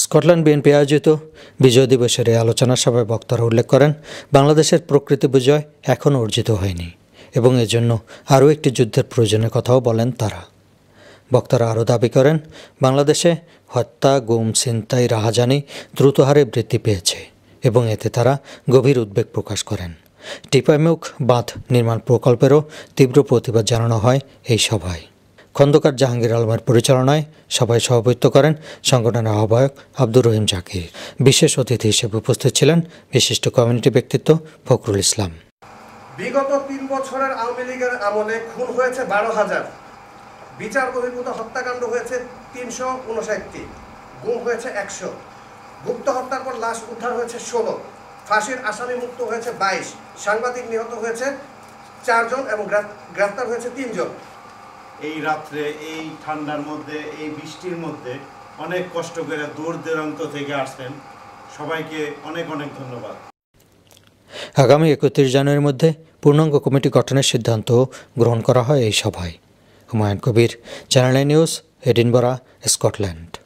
Scotland BNP আয়োজিত বিজয় দিবসের এই আলোচনা সভায় বক্তারা উল্লেখ করেন, বাংলাদেশের প্রকৃতি বিজয় এখনও অর্জিত হয়নি এবং এজন্য আরও একটি যুদ্ধের প্রয়োজনের কথাও বলেন তারা। বক্তারা আরও দাবি করেন, বাংলাদেশে হত্যা, গুম, ছিনতাই, রাহাজানি দ্রুত হারে বৃদ্ধি পেয়েছে এবং এতে তারা গভীর উদ্বেগ প্রকাশ করেন। টিপাইমুখ বাঁধ নির্মাণ প্রকল্পেরও তীব্র প্রতিবাদ জানানো হয় এই সভায়। খন্দকার জাহাঙ্গীর আলমের পরিচালনায় সভায় সভাপতিত্ব করেন সংগঠনের আহ্বায়ক আব্দুর রহিম জাকির। বিশেষ অতিথি হিসেবে উপস্থিত ছিলেন বিশিষ্ট কমিউনিটি ব্যক্তিত্ব ফখরুল ইসলাম। বিগত 3 বছরের আওয়ামী লীগের আমলে খুন হয়েছে 12,000, বিচার বহির্ভূত হত্যাকাণ্ড হয়েছে 359টি, গুম হয়েছে 100, গুপ্ত হত্যার পর লাশ উদ্ধার হয়েছে 16, ফাঁসির আসামি মুক্ত হয়েছে 22, সাংবাদিক নিহত হয়েছে 4 জন এবং গ্রেফতার হয়েছে 3 জন। এই রাত্রে, এই ঠান্ডার মধ্যে, এই বৃষ্টির মধ্যে অনেক কষ্ট করে দূর দূরান্ত থেকে আসছেন, সবাইকে অনেক অনেক ধন্যবাদ। আগামী 31 জানুয়ারির মধ্যে পূর্ণাঙ্গ কমিটি গঠনের সিদ্ধান্ত গ্রহণ করা হয় এই সভায়। Humayun Kabir, channel 9 news, Edinburgh, Scotland.